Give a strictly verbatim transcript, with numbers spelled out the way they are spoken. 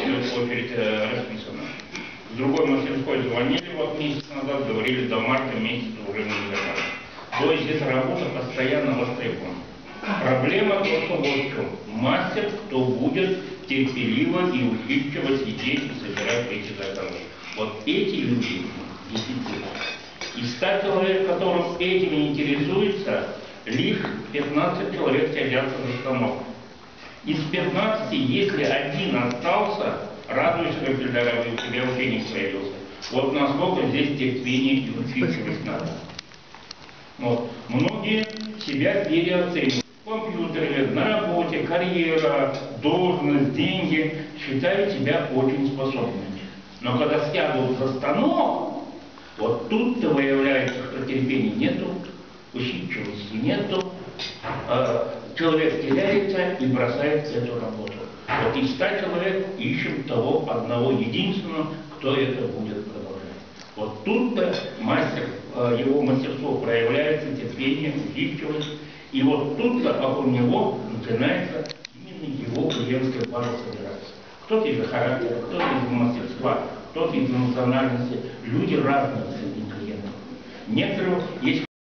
идет очередь э, расписана. С другой мастерской звонили вот месяц назад, говорили, до марта месяца уже не готовы. То есть эта работа постоянно востребована. Проблема только вот в чем. Мастер, кто будет терпеливо и усидчиво сидеть и собирать эти заказы. Вот эти люди дефицит. И ста человек, которым этим интересуется, лишь пятнадцать человек садятся за станок. Из пятнадцати, если один остался, радуйся, как дорогой, у тебя ученик появился. Вот насколько здесь терпение и усидчивость надо. Вот. Многие себя переоценивают. В компьютере, на работе, карьера, должность, деньги считают себя очень способными. Но когда сядут за станок, вот тут-то выявляется, что терпения нету, усидчивости нету, э, человек теряется и бросает эту работу. Вот из ста человек ищем того одного единственного, кто это будет продолжать. Вот тут-то мастер, э, его мастерство проявляется, терпение, усидчивость. И вот тут-то у него начинается именно его клиентская база собираться. Кто-то из-за характера, кто-то из-за мастерства, кто-то из-за национальности. Люди разные среди клиентов. Некоторые есть